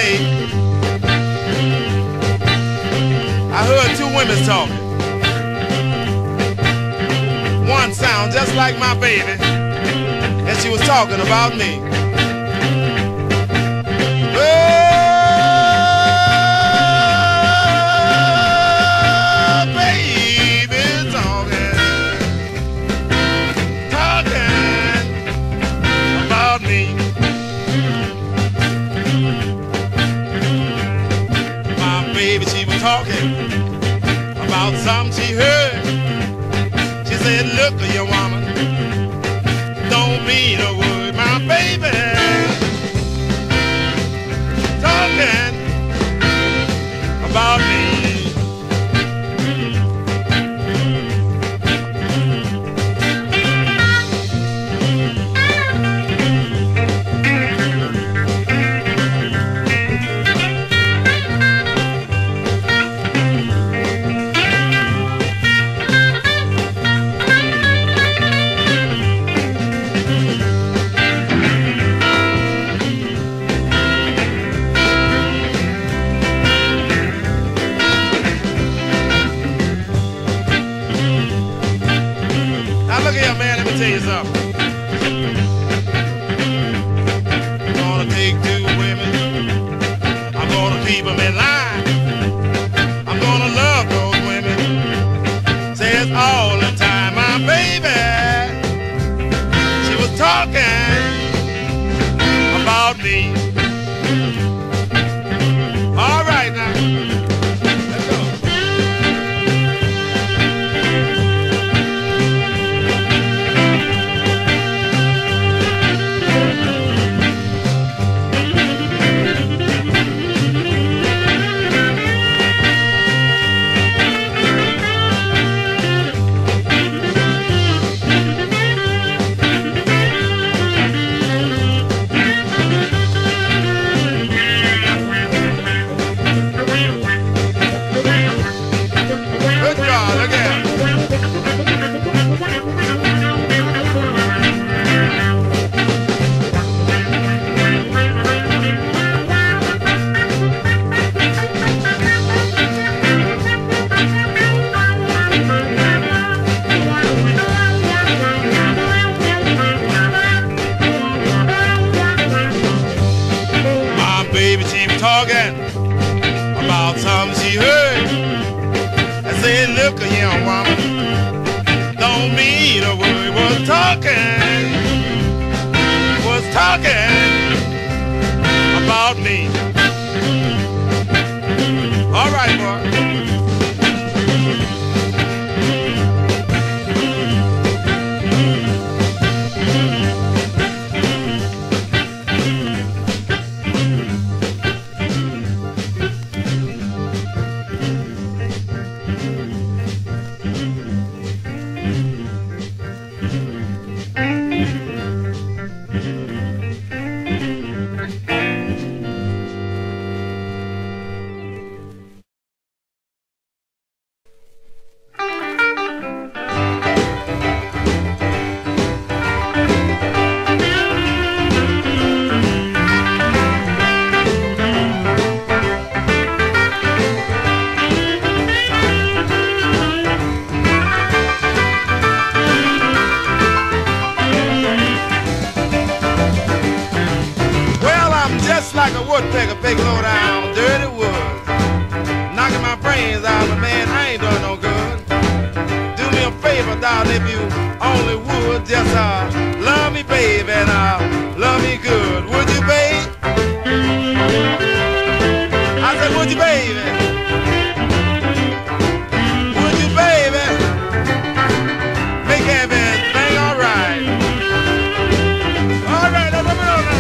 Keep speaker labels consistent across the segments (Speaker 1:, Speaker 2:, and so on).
Speaker 1: day, I heard two women talking. One sound just like my baby, and she was talking about me. Oh, baby, talking about me. My baby, she was talking about something she heard. She said, look at your woman, don't mean a word. My baby talking about me. Look here, man, let me tell you something. I'm gonna take two women, I'm gonna keep them in line. I'm gonna love those women, says all the time. My baby, she was talking about me. All right now, let's go. Talking about something she heard. I said, look a young woman, don't mean a word. Was talking about me. All right, boy. Like a woodpecker picking low down dirty woods, knocking my brains out, but man, I ain't doing no good. Do me a favor, darling, if you only would just love me, baby, and love me good. Would you, babe? I said, would you, baby? Would you, baby? Make everything all right. All right, let me know now.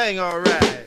Speaker 2: thing all right.